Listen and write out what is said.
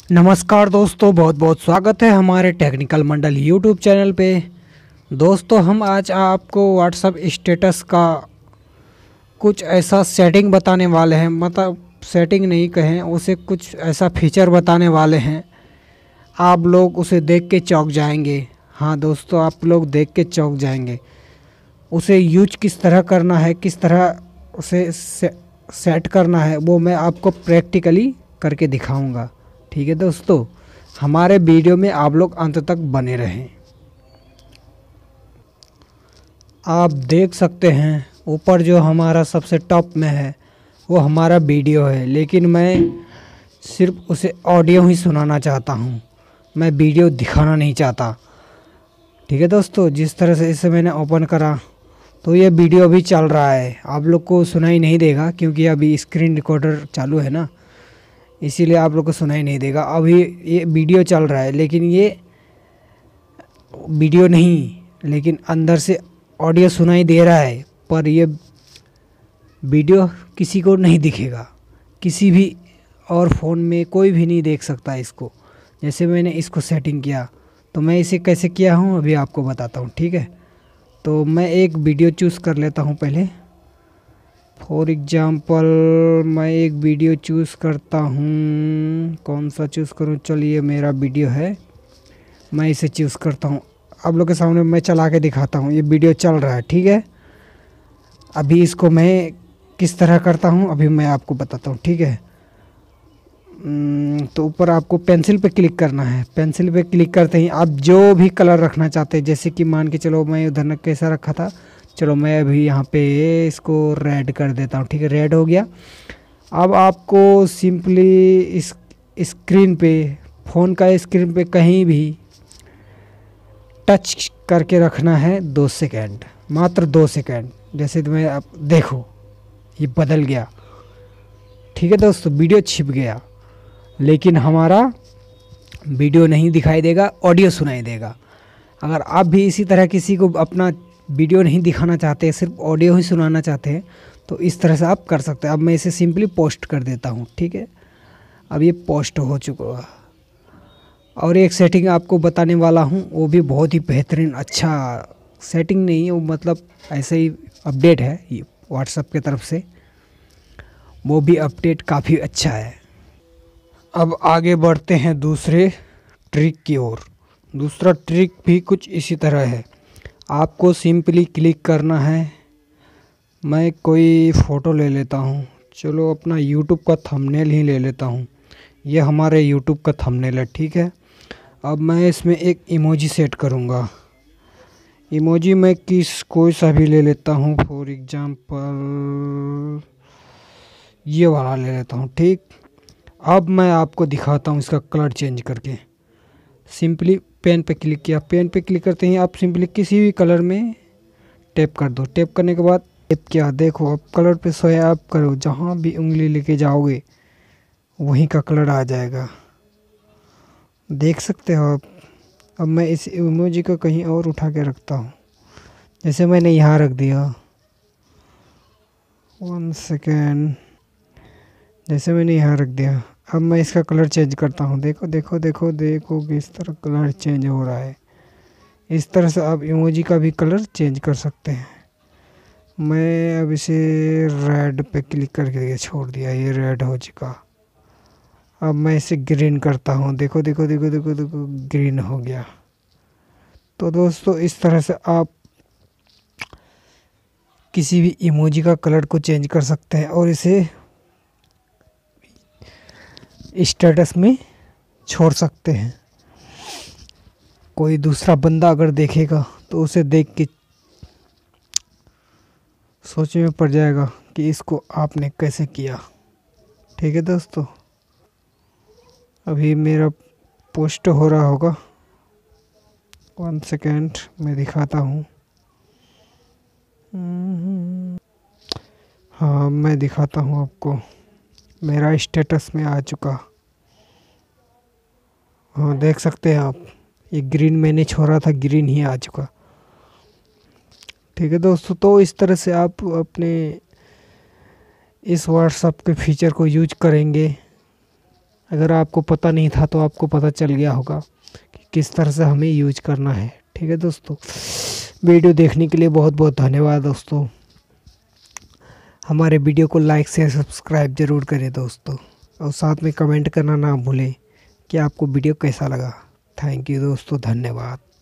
नमस्कार दोस्तों, बहुत बहुत स्वागत है हमारे टेक्निकल मंडल यूट्यूब चैनल पे। दोस्तों, हम आज आपको व्हाट्सअप स्टेटस का कुछ ऐसा सेटिंग बताने वाले हैं, मतलब सेटिंग नहीं कहें उसे, कुछ ऐसा फीचर बताने वाले हैं। आप लोग उसे देख के चौंक जाएंगे। हाँ दोस्तों, आप लोग देख के चौंक जाएंगे। उसे यूज किस तरह करना है, किस तरह उसे सेट करना है, वो मैं आपको प्रैक्टिकली करके दिखाऊंगा। ठीक है दोस्तों, हमारे वीडियो में आप लोग अंत तक बने रहें। आप देख सकते हैं ऊपर जो हमारा सबसे टॉप में है वो हमारा वीडियो है, लेकिन मैं सिर्फ उसे ऑडियो ही सुनाना चाहता हूँ, मैं वीडियो दिखाना नहीं चाहता। ठीक है दोस्तों, जिस तरह से इसे मैंने ओपन करा तो ये वीडियो अभी चल रहा है, आप लोग को सुनाई नहीं देगा क्योंकि अभी स्क्रीन रिकॉर्डर चालू है ना, इसीलिए आप लोग को सुनाई नहीं देगा। अभी ये वीडियो चल रहा है, लेकिन ये वीडियो नहीं, लेकिन अंदर से ऑडियो सुनाई दे रहा है, पर ये वीडियो किसी को नहीं दिखेगा। किसी भी और फ़ोन में कोई भी नहीं देख सकता इसको। जैसे मैंने इसको सेटिंग किया, तो मैं इसे कैसे किया हूँ अभी आपको बताता हूँ। ठीक है, तो मैं एक वीडियो चूज़ कर लेता हूँ पहले। फॉर एग्ज़ाम्पल मैं एक वीडियो चूज़ करता हूँ, कौन सा चूज़ करूँ, चलिए मेरा वीडियो है, मैं इसे चूज़ करता हूँ। आप लोग के सामने मैं चला के दिखाता हूँ, ये वीडियो चल रहा है। ठीक है, अभी इसको मैं किस तरह करता हूँ अभी मैं आपको बताता हूँ। ठीक है, तो ऊपर आपको पेंसिल पे क्लिक करना है। पेंसिल पे क्लिक करते ही आप जो भी कलर रखना चाहते हैं, जैसे कि मान के चलो मैं उधर न कैसा रखा था, चलो मैं अभी यहाँ पे इसको रेड कर देता हूँ। ठीक है, रेड हो गया। अब आपको सिंपली इस स्क्रीन पे, फ़ोन का स्क्रीन पे कहीं भी टच करके रखना है 2 सेकेंड, मात्र 2 सेकेंड। जैसे तुम्हें आप देखो ये बदल गया। ठीक है दोस्तों, वीडियो छिप गया, लेकिन हमारा वीडियो नहीं दिखाई देगा, ऑडियो सुनाई देगा। अगर आप भी इसी तरह किसी को अपना वीडियो नहीं दिखाना चाहते, सिर्फ ऑडियो ही सुनाना चाहते हैं, तो इस तरह से आप कर सकते हैं। अब मैं इसे सिंपली पोस्ट कर देता हूँ। ठीक है, अब ये पोस्ट हो चुका है। और एक सेटिंग आपको बताने वाला हूँ, वो भी बहुत ही बेहतरीन, अच्छा सेटिंग नहीं है वो, मतलब ऐसे ही अपडेट है ये व्हाट्सएप की तरफ से, वो भी अपडेट काफ़ी अच्छा है। अब आगे बढ़ते हैं दूसरे ट्रिक की ओर। दूसरा ट्रिक भी कुछ इसी तरह है। आपको सिंपली क्लिक करना है। मैं कोई फ़ोटो ले लेता हूँ, चलो अपना यूट्यूब का थंबनेल ही ले लेता हूँ। ये हमारे यूट्यूब का थंबनेल है। ठीक है, अब मैं इसमें एक इमोजी सेट करूँगा। इमोजी मैं कोई सा भी ले लेता हूँ, फॉर एग्जांपल ये वाला ले लेता हूँ। ठीक, अब मैं आपको दिखाता हूँ इसका कलर चेंज करके। सिंपली पेन पे क्लिक किया, पेन पे क्लिक करते ही आप सिंपली किसी भी कलर में टैप कर दो। टैप करने के बाद टैप किया, देखो अब कलर पे स्वाइप करो, जहाँ भी उंगली लेके जाओगे वहीं का कलर आ जाएगा, देख सकते हो आप। अब मैं इस इमोजी को कहीं और उठा के रखता हूँ, जैसे मैंने यहाँ रख दिया। 1 सेकेंड, जैसे मैंने यहाँ रख दिया। अब मैं इसका कलर चेंज करता हूँ, देखो देखो देखो देखो किस तरह कलर चेंज हो रहा है। इस तरह से आप इमोजी का भी कलर चेंज कर सकते हैं। मैं अब इसे रेड पे क्लिक करके छोड़ दिया, ये रेड हो चुका। अब मैं इसे ग्रीन करता हूँ, देखो देखो देखो देखो देखो ग्रीन हो गया। तो दोस्तों, इस तरह से आप किसी भी इमोजी का कलर को चेंज कर सकते हैं और इसे स्टेटस में छोड़ सकते हैं। कोई दूसरा बंदा अगर देखेगा तो उसे देख के सोचने में पड़ जाएगा कि इसको आपने कैसे किया। ठीक है दोस्तों, अभी मेरा पोस्ट हो रहा होगा, 1 सेकेंड मैं दिखाता हूँ। हाँ, मैं दिखाता हूँ आपको, मेरा स्टेटस में आ चुका। हाँ, देख सकते हैं आप, ये ग्रीन मैंने छोड़ा था, ग्रीन ही आ चुका। ठीक है दोस्तों, तो इस तरह से आप अपने इस व्हाट्सएप के फीचर को यूज करेंगे अगर आपको पता नहीं था तो आपको पता चल गया होगा कि किस तरह से हमें यूज करना है। ठीक है दोस्तों, वीडियो देखने के लिए बहुत बहुत धन्यवाद दोस्तों। हमारे वीडियो को लाइक शेयर सब्सक्राइब ज़रूर करें दोस्तों, और साथ में कमेंट करना ना भूलें कि आपको वीडियो कैसा लगा। थैंक यू दोस्तों, धन्यवाद।